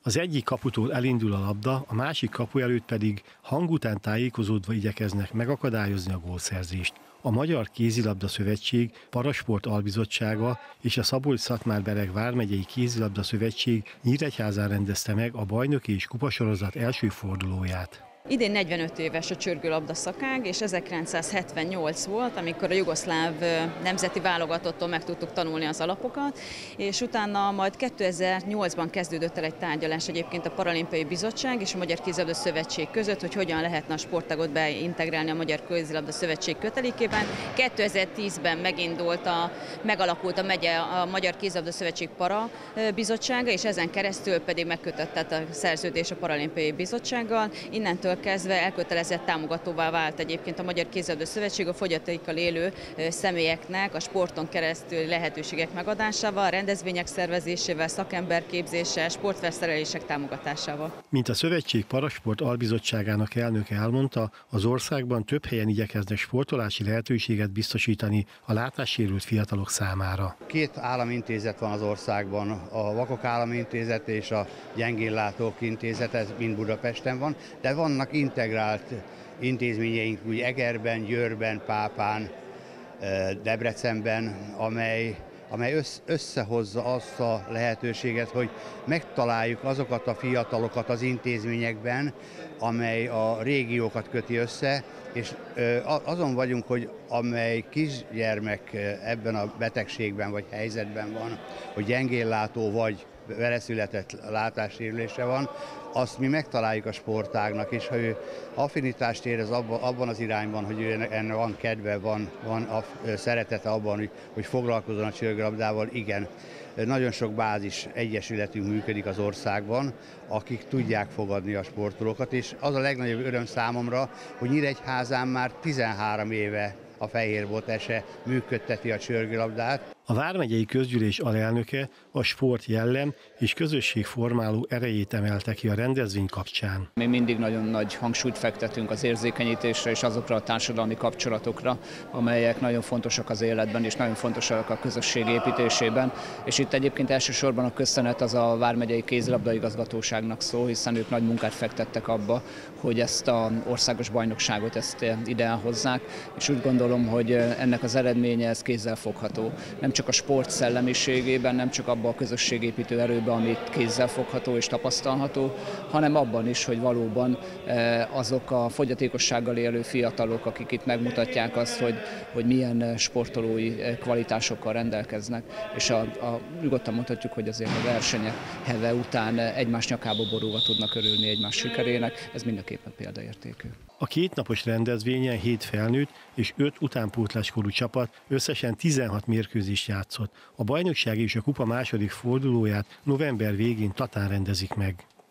Az egyik kaputól elindul a labda, a másik kapu előtt pedig hang után tájékozódva igyekeznek megakadályozni a gólszerzést. A Magyar Kézilabda Szövetség, Parasport Albizottsága és a Szabolcs-Szatmár-Bereg vármegyei Kézilabda Szövetség Nyíregyházán rendezte meg a bajnoki és kupasorozat első fordulóját. Idén 45 éves a csörgőlabda szakág, és 1978 volt, amikor a jugoszláv nemzeti válogatottól meg tudtuk tanulni az alapokat, és utána majd 2008-ban kezdődött el egy tárgyalás egyébként a Paralimpiai Bizottság és a Magyar Kézilabda Szövetség között, hogy hogyan lehetne a sportágot beintegrálni a Magyar Kézilabda Szövetség kötelékében. 2010-ben megalakult a Magyar Kézilabda Szövetség Para Bizottsága, és ezen keresztül pedig megkötött a szerződés a Paralimpiai Bizottsággal. Innentől kezdve elkötelezett támogatóvá vált egyébként a Magyar Kézilabda Szövetség a fogyatékkal élő személyeknek a sporton keresztül lehetőségek megadásával, rendezvények szervezésével, szakemberképzéssel, sportfelszerelések támogatásával. Mint a szövetség Parasport Albizottságának elnöke elmondta, az országban több helyen igyekeznek sportolási lehetőséget biztosítani a látássérült fiatalok számára. Két államintézet van az országban, a Vakok Államintézet és a Gyengénlátók Intézet, ez mind Budapesten van, de vannak integrált intézményeink úgy Egerben, Győrben, Pápán, Debrecenben, amely összehozza azt a lehetőséget, hogy megtaláljuk azokat a fiatalokat az intézményekben, amely a régiókat köti össze, és azon vagyunk, hogy amely kisgyermek ebben a betegségben vagy helyzetben van, hogy gyengénlátó vagy veleszületett látássérülése van, azt mi megtaláljuk a sportágnak, és ha ő affinitást érez abban az irányban, hogy ennek van kedve, van a szeretete abban, hogy foglalkozzon a csörgőlabdával, igen. Nagyon sok bázis egyesületünk működik az országban, akik tudják fogadni a sportolókat, és az a legnagyobb öröm számomra, hogy Nyíregyházán már 13 éve a Fehérbolt SE működteti a csörgőlabdát. A vármegyei közgyűlés alelnöke a sport jellem és közösségformáló erejét emelte ki a rendezvény kapcsán. Mi mindig nagyon nagy hangsúlyt fektetünk az érzékenyítésre és azokra a társadalmi kapcsolatokra, amelyek nagyon fontosak az életben és nagyon fontosak a közösség építésében. És itt egyébként elsősorban a köszönet az a vármegyei kézilabdaigazgatóságnak szól, hiszen ők nagy munkát fektettek abba, hogy ezt az országos bajnokságot ide hozzák, és úgy gondolom, hogy ennek az eredménye ez kézzelfogható. Nem csak a sport szellemiségében, nem csak abban a közösségépítő erőben, amit kézzelfogható és tapasztalható, hanem abban is, hogy valóban azok a fogyatékossággal élő fiatalok, akik itt megmutatják azt, hogy milyen sportolói kvalitásokkal rendelkeznek, és nyugodtan mondhatjuk, hogy azért a versenyek heve után egymás nyakába borulva tudnak örülni egymás sikerének, ez mindenképpen példaértékű. A kétnapos rendezvényen 7 felnőtt és 5 utánpótláskorú csapat összesen 16 mérkőzést játszott. A bajnokság és a kupa második fordulóját november végén Tatán rendezik meg.